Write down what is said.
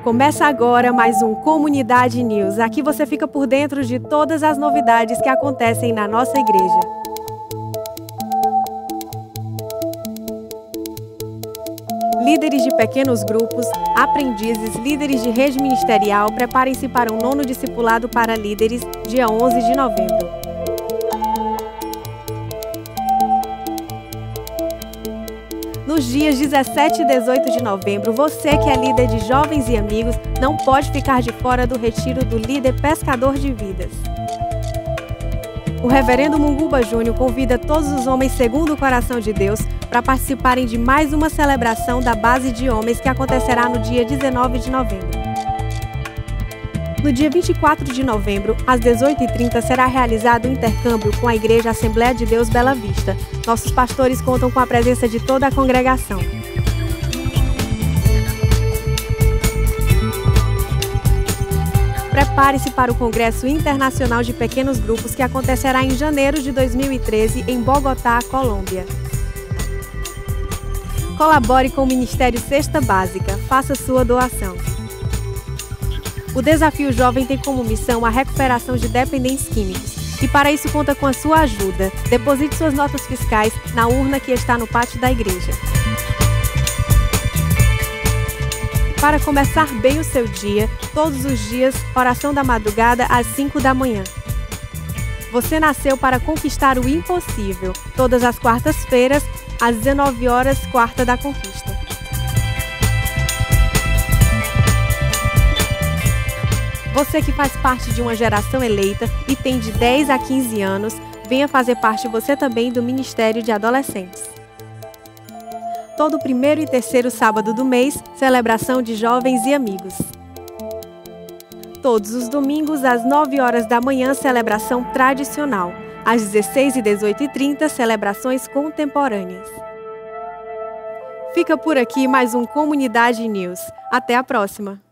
Começa agora mais um Comunidade News. Aqui você fica por dentro de todas as novidades que acontecem na nossa igreja. Líderes de pequenos grupos, aprendizes, líderes de rede ministerial, preparem-se para o 9º discipulado para líderes, dia 11 de novembro. Nos dias 17 e 18 de novembro, você que é líder de jovens e amigos não pode ficar de fora do retiro do líder pescador de vidas. O reverendo Munguba Júnior convida todos os homens segundo o coração de Deus para participarem de mais uma celebração da base de homens que acontecerá no dia 19 de novembro. No dia 24 de novembro, às 18h30, será realizado um intercâmbio com a Igreja Assembleia de Deus Bela Vista. Nossos pastores contam com a presença de toda a congregação. Prepare-se para o Congresso Internacional de Pequenos Grupos que acontecerá em janeiro de 2013 em Bogotá, Colômbia. Colabore com o Ministério Cesta Básica. Faça sua doação. O Desafio Jovem tem como missão a recuperação de dependentes químicos e para isso conta com a sua ajuda. Deposite suas notas fiscais na urna que está no pátio da igreja. Para começar bem o seu dia, todos os dias, oração da madrugada às 5 da manhã. Você nasceu para conquistar o impossível. Todas as quartas-feiras, às 19 horas, Quarta da Conquista. Você que faz parte de uma geração eleita e tem de 10 a 15 anos, venha fazer parte você também do Ministério de Adolescentes. Todo 1º e 3º sábado do mês, celebração de jovens e amigos. Todos os domingos, às 9 horas da manhã, celebração tradicional. Às 16 e 18h30, celebrações contemporâneas. Fica por aqui mais um Comunidade News. Até a próxima!